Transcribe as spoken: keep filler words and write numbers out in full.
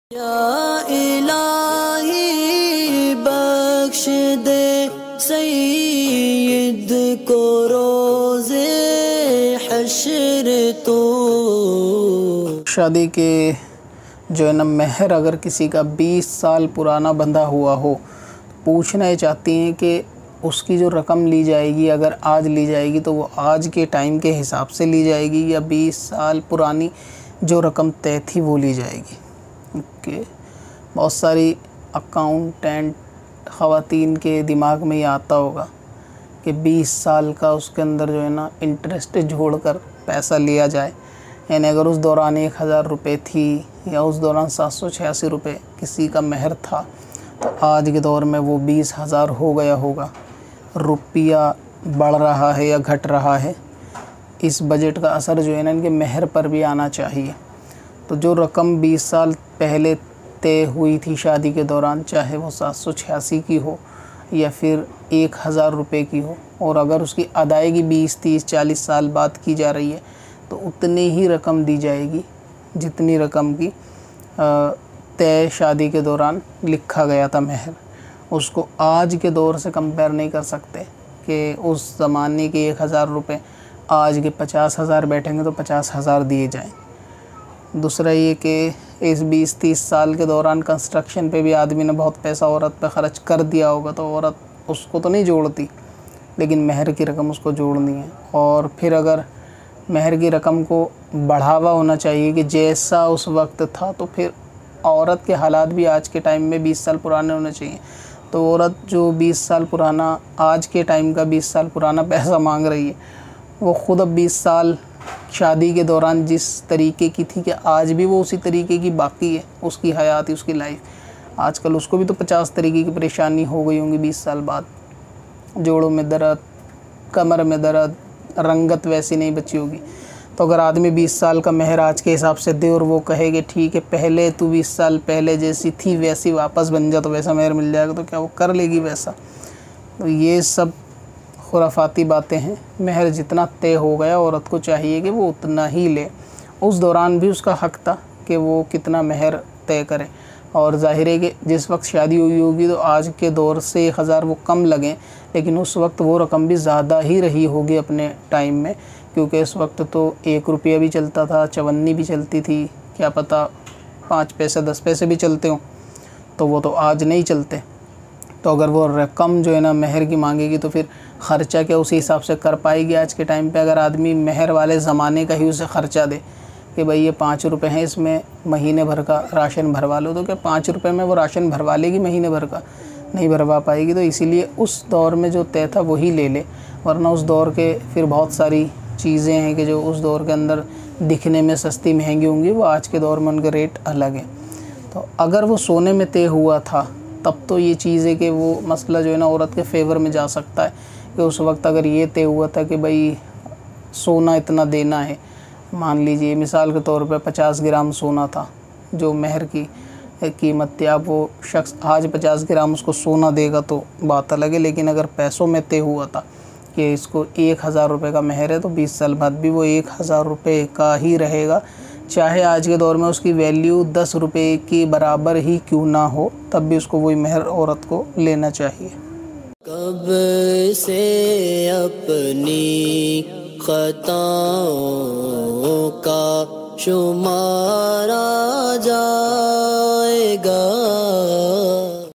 या इलाही बख्श दे सईद को रोज़े हश्र तो। शादी के जो है ना महर अगर किसी का बीस साल पुराना बंधा हुआ हो, पूछना ये चाहती हैं कि उसकी जो रकम ली जाएगी अगर आज ली जाएगी तो वो आज के टाइम के हिसाब से ली जाएगी या बीस साल पुरानी जो रकम तय थी वो ली जाएगी। ओके, बहुत सारी अकाउंटेंट ख़वातीन के दिमाग में ये आता होगा कि बीस साल का उसके अंदर जो है ना इंटरेस्ट जोड़कर पैसा लिया जाए, यानी अगर उस दौरान एक हज़ार रुपये थी या उस दौरान सात सौ छियासी रुपये किसी का महर था तो आज के दौर में वो बीस हज़ार हो गया होगा। रुपया बढ़ रहा है या घट रहा है, इस बजट का असर जो है ना इनके महर पर भी आना चाहिए। तो जो रकम बीस साल पहले तय हुई थी शादी के दौरान, चाहे वो सात सौ छियासी की हो या फिर एक हज़ार रुपये की हो, और अगर उसकी अदायगी बीस तीस चालीस साल बाद की जा रही है तो उतनी ही रकम दी जाएगी जितनी रकम की तय शादी के दौरान लिखा गया था महर। उसको आज के दौर से कंपेयर नहीं कर सकते कि उस ज़माने के एक हज़ार रुपये आज के पचास हज़ार बैठेंगे तो पचास हज़ार दिए जाएँ। दूसरा ये कि इस बीस तीस साल के दौरान कंस्ट्रक्शन पे भी आदमी ने बहुत पैसा औरत पे ख़र्च कर दिया होगा, तो औरत उसको तो नहीं जोड़ती, लेकिन महर की रकम उसको जोड़नी है। और फिर अगर महर की रकम को बढ़ावा होना चाहिए कि जैसा उस वक्त था, तो फिर औरत के हालात भी आज के टाइम में बीस साल पुराने होने चाहिए। तो औरत जो बीस साल पुराना आज के टाइम का बीस साल पुराना पैसा मांग रही है, वो ख़ुद अब बीस साल शादी के दौरान जिस तरीके की थी कि आज भी वो उसी तरीके की बाकी है, उसकी हयात, उसकी लाइफ। आजकल उसको भी तो पचास तरीके की परेशानी हो गई होंगी बीस साल बाद। जोड़ों में दर्द, कमर में दर्द, रंगत वैसी नहीं बची होगी। तो अगर आदमी बीस साल का महर आज के हिसाब से दे और वो कहे कि ठीक है पहले तू बीस साल पहले जैसी थी वैसी वापस बन जा तो वैसा महर मिल जाएगा, तो क्या वो कर लेगी वैसा? तो ये सब खुराफाती बातें हैं। महर जितना तय हो गया, औरत को चाहिए कि वो उतना ही ले। उस दौरान भी उसका हक़ था कि वो कितना महर तय करे, और ज़ाहिर है कि जिस वक्त शादी हुई होगी तो आज के दौर से एक हज़ार वो कम लगें, लेकिन उस वक्त वो रकम भी ज़्यादा ही रही होगी अपने टाइम में, क्योंकि इस वक्त तो एक रुपया भी चलता था, चवन्नी भी चलती थी, क्या पता पाँच पैसे दस पैसे भी चलते हों, तो वो तो आज नहीं चलते। तो अगर वो रकम जो है ना महर की मांगेगी तो फिर ख़र्चा क्या उसी हिसाब से कर पाएगी आज के टाइम पे? अगर आदमी महर वाले ज़माने का ही उसे ख़र्चा दे कि भाई ये पाँच रुपये हैं, इसमें महीने भर का राशन भरवा लो, तो क्या पाँच रुपये में वो राशन भरवा लेगी महीने भर का? नहीं भरवा पाएगी। तो इसीलिए उस दौर में जो तय था वही ले ले, वरना उस दौर के फिर बहुत सारी चीज़ें हैं कि जो उस दौर के अंदर दिखने में सस्ती महंगी होंगी, वो आज के दौर में उनके रेट अलग हैं। तो अगर वो सोने में तय हुआ था तब तो ये चीज़ है कि वो मसला जो है ना औरत के फेवर में जा सकता है कि उस वक्त अगर ये तय हुआ था कि भाई सोना इतना देना है, मान लीजिए मिसाल के तौर पे पचास ग्राम सोना था जो महर की कीमत थी, अब वो शख्स आज पचास ग्राम उसको सोना देगा तो बात अलग है, लेकिन अगर पैसों में तय हुआ था कि इसको एक हज़ार रुपये का महर है तो बीस साल बाद भी वो एक हज़ार रुपये का ही रहेगा, चाहे आज के दौर में उसकी वैल्यू दस रुपये की बराबर ही क्यों ना हो, तब भी उसको वही महर औरत को लेना चाहिए। कब से अपनी खताओं का शुमारा जाएगा।